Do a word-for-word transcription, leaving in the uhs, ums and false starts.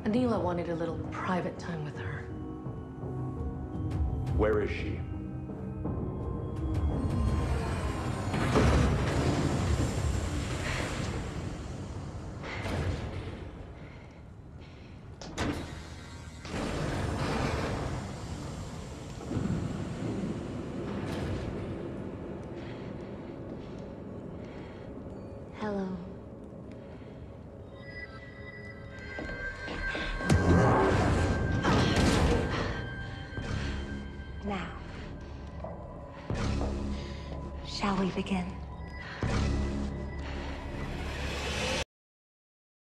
Aneela wanted a little private time with her. Where is she? Hello. Now, shall we begin?